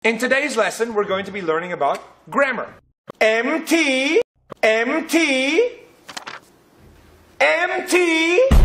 In today's lesson, we're going to be learning about grammar. MT, MT, MT.